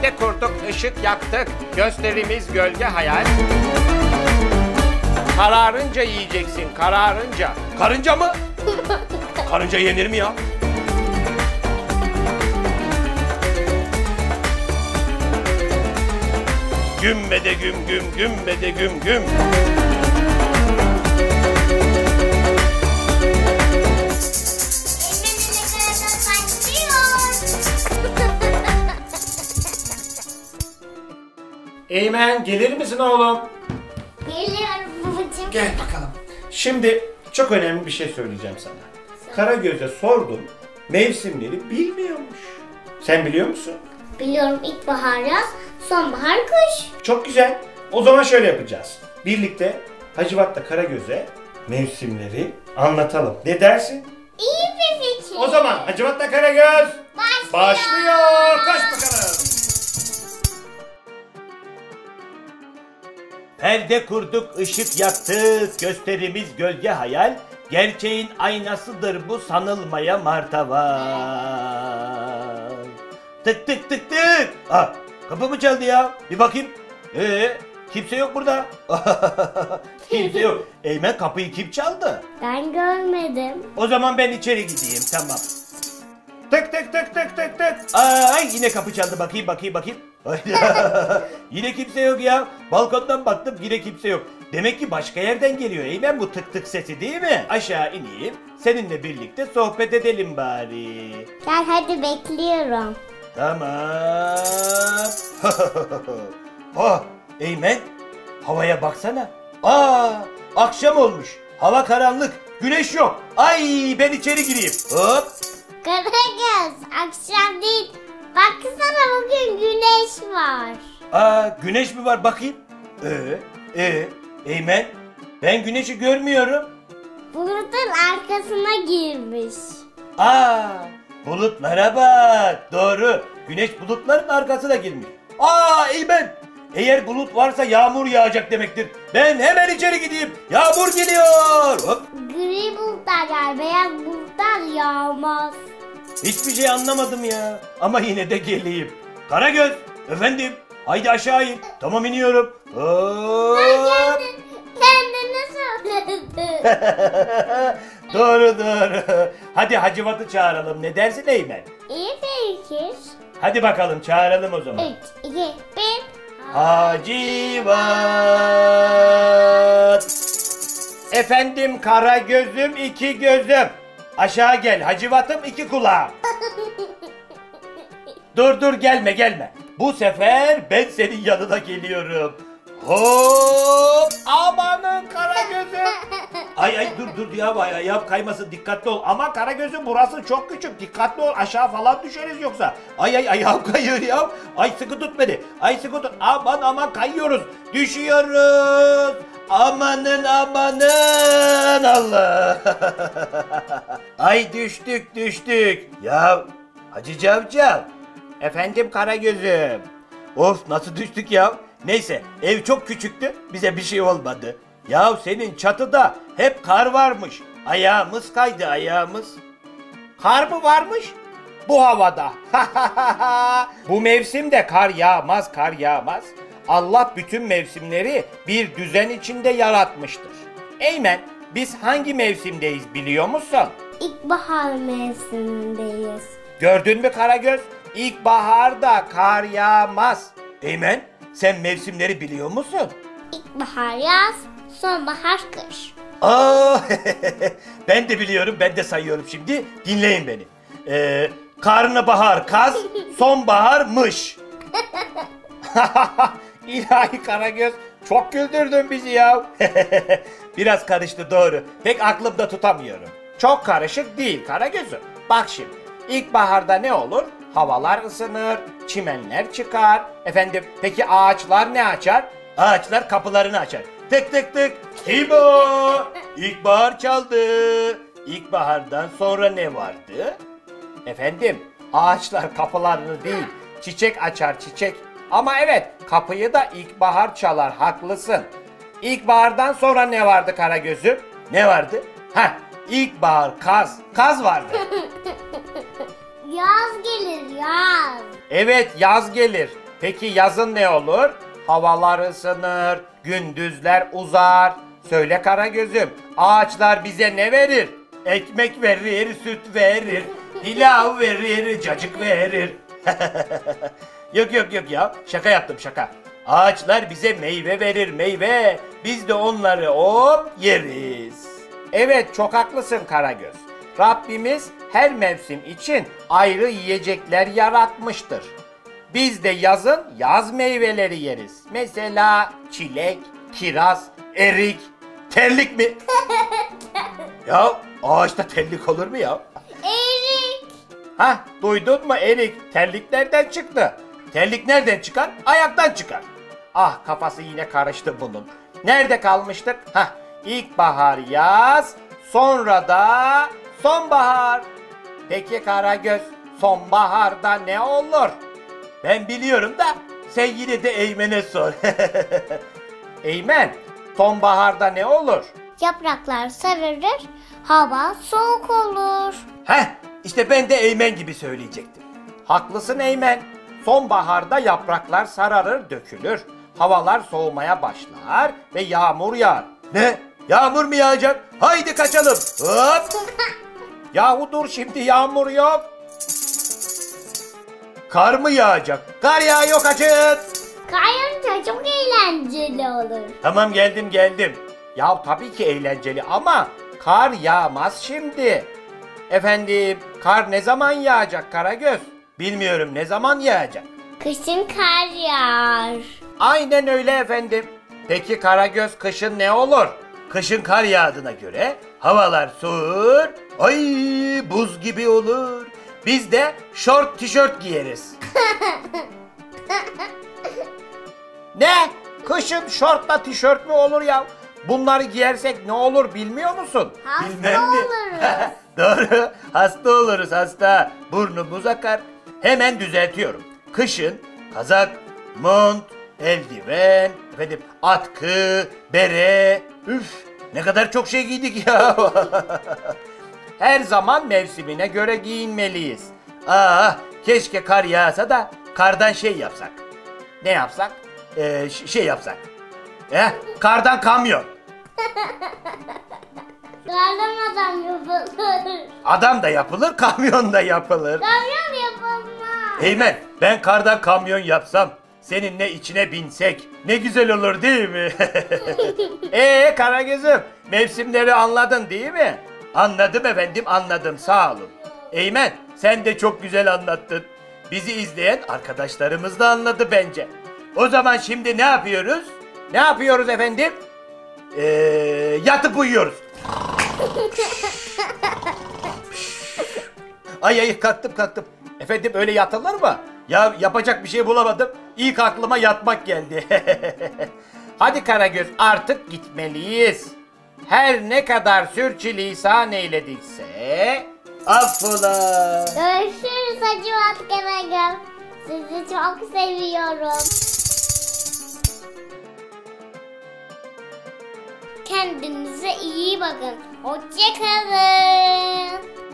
Perde kurduk, ışık yaktık. Gösterimiz gölge hayal. Kararınca yiyeceksin, kararınca. Karınca mı? Karınca yenir mi ya? Gümme de güm güm, gümme de güm güm. Eymen, gelir misin oğlum? Geliyorum babacığım. Gel bakalım. Şimdi çok önemli bir şey söyleyeceğim sana. Karagöz'e sordum, mevsimleri bilmiyormuş. Sen biliyor musun? Biliyorum, ilkbahar yaz, sonbahar kış. Çok güzel. O zaman şöyle yapacağız. Birlikte Hacivat'la Karagöz'e mevsimleri anlatalım. Ne dersin? İyi bir fikir. O zaman Hacivat'la Karagöz başlıyor. Koş bakalım. Perde kurduk, ışık yaktık, gösterimiz gölge hayal. Gerçeğin aynasıdır bu, sanılmaya martaval. Tık tık tık tık. Aa, kapı mı çaldı ya? Bir bakayım. Kimse yok burada. Kimse yok. Eymen, kapıyı kim çaldı? Ben görmedim. O zaman ben içeri gideyim, tamam. Tık tık tık tık tık tık. Ay, yine kapı çaldı, bakayım. Yine kimse yok ya. Balkondan baktım, yine kimse yok. Demek ki başka yerden geliyor Eymen bu tık tık sesi, değil mi? Aşağı ineyim, seninle birlikte sohbet edelim bari. Gel hadi, bekliyorum. Tamam. Oh, Eymen, havaya baksana. Akşam olmuş. Hava karanlık. Güneş yok. Ay, ben içeri gireyim. Hop. Karagöz, akşam değil. Baksana, bugün güneş var. Güneş mi var, bakayım? Eymen, ben güneşi görmüyorum. Bulutun arkasına girmiş. Bulutlara bak. Doğru. Güneş bulutların arkasına girmiş. Eymen, eğer bulut varsa yağmur yağacak demektir. Ben hemen içeri gideyim. Yağmur geliyor. Hop. Gri bulutlar yağar, beyaz bulutlar yağmaz. Hiçbir şey anlamadım ya. Ama yine de geleyim. Karagöz, efendim. Haydi aşağı in. Tamam, iniyorum. Kendine söyledin. Doğru. Hadi Hacivat'ı çağıralım. Ne dersin Eymen? İyi fikir. Hadi bakalım, çağıralım o zaman. 3, 2, 1. Hacivat. Efendim Karagöz'üm, iki gözüm. Aşağı gel Hacivat'ım, iki kulağım. Dur, gelme. Bu sefer ben senin yanına geliyorum. Hop! Amanın Karagöz'üm. Ay dur ya, ayağım kaymasın, dikkatli ol. Ama Karagöz'üm, burası çok küçük, dikkatli ol, aşağı falan düşeriz yoksa. Ay ayağım kayıyor ya. Ay sıkı tut beni. Sıkı tut. Aman kayıyoruz. Düşüyoruz. Amanın Allah. Ay düştük. Ya Hacı Cavcav. Efendim Karagöz'üm. Of, nasıl düştük ya? Neyse, ev çok küçüktü, bize bir şey olmadı. Ya senin çatıda hep kar varmış. Ayağımız kaydı, ayağımız. Kar mı varmış? Bu havada. Bu mevsimde kar yağmaz. Allah bütün mevsimleri bir düzen içinde yaratmıştır. Eymen, biz hangi mevsimdeyiz biliyor musun? İlkbahar mevsimindeyiz. Gördün mü Karagöz? İlkbaharda kar yağmaz. Eymen, sen mevsimleri biliyor musun? İlkbahar yaz, sonbahar kış. Ben de biliyorum, ben de sayıyorum şimdi. Dinleyin beni. Karnabahar kaz, sonbahar mış. İlahi Karagöz, çok güldürdün bizi ya. Biraz karıştı, doğru. Pek aklımda tutamıyorum. Çok karışık değil Karagöz'üm. Bak şimdi, ilkbaharda ne olur? Havalar ısınır, çimenler çıkar. Efendim, peki ağaçlar ne açar? Ağaçlar kapılarını açar. Tık tık tık. İbo! İlkbahar çaldı. İlkbahardan sonra ne vardı? Efendim, ağaçlar kapılarını değil, çiçek açar, çiçek. Ama evet, kapıyı da ilkbahar çalar, haklısın. İlkbahardan sonra ne vardı Karagöz'üm? Ne vardı? İlkbahar kaz. Kaz vardı. Yaz gelir, yaz. Evet, yaz gelir. Peki yazın ne olur? Havalar ısınır, gündüzler uzar. Söyle Karagöz'üm, ağaçlar bize ne verir? Ekmek verir, süt verir, pilav verir, cacık verir. Yok ya, şaka yaptım şaka. Ağaçlar bize meyve verir meyve. Biz de onları hop yeriz. Evet, çok haklısın Karagöz. Rabbimiz her mevsim için ayrı yiyecekler yaratmıştır. Biz de yazın yaz meyveleri yeriz. Mesela çilek, kiraz, erik, terlik mi? Ya ağaçta terlik olur mu ya? Erik. Hah, duydun mu erik? Terlik nereden çıktı? Terlik nereden çıkar? Ayaktan çıkar. Ah, kafası yine karıştı bunun. Nerede kalmıştık? Hah, ilkbahar yaz, sonra da sonbahar. Peki Karagöz, sonbaharda ne olur? Ben biliyorum da sen yine de Eymen'e sor. Eymen, sonbaharda ne olur? Yapraklar sararır, hava soğuk olur. Heh, işte ben de Eymen gibi söyleyecektim. Haklısın Eymen. Sonbaharda yapraklar sararır, dökülür. Havalar soğumaya başlar ve yağmur yağar. Ne? Yağmur mu yağacak? Haydi kaçalım. Hop! Yahu dur, şimdi yağmur yok. Kar mı yağacak? Kar yağıyor, kaçın. Kayınca çok eğlenceli olur. Tamam, geldim. Ya tabii ki eğlenceli ama kar yağmaz şimdi. Efendim, kar ne zaman yağacak Karagöz? Bilmiyorum, ne zaman yağacak? Kışın kar yağar. Aynen öyle efendim. Peki Karagöz, kışın ne olur? Kışın kar yağdığına göre havalar soğur, ay buz gibi olur. Biz de şort tişört giyeriz. Ne? Kışın şortla tişört mü olur ya? Bunları giyersek ne olur bilmiyor musun? Hasta oluruz. Doğru, hasta oluruz, hasta. Burnumuz akar. Hemen düzeltiyorum. Kışın kazak, mont, eldiven, efendim atkı, bere. Üf, ne kadar çok şey giydik ya. Her zaman mevsimine göre giyinmeliyiz. Keşke kar yağsa da kardan şey yapsak. Ne yapsak? Şey yapsak. Kardan kamyon. Kardan adam yapılır. Adam da yapılır, kamyon da yapılır. Kamyon yapılmaz. Eymen, ben kardan kamyon yapsam, seninle içine binsek ne güzel olur değil mi? Karagöz'üm, mevsimleri anladın değil mi? Anladım efendim, anladım, sağ olun. Eymen, sen de çok güzel anlattın. Bizi izleyen arkadaşlarımız da anladı bence. O zaman şimdi ne yapıyoruz? Ne yapıyoruz efendim? Yatıp uyuyoruz. Ay kalktım. Efendim, öyle yatılır mı? Ya yapacak bir şey bulamadım. İlk aklıma yatmak geldi. Hadi Karagöz, artık gitmeliyiz. Her ne kadar sürçülisan eyledikse affola. Görüşürüz Hacivat Karagöz. Sizi çok seviyorum. Kendinize iyi bakın. Hoşça kalın.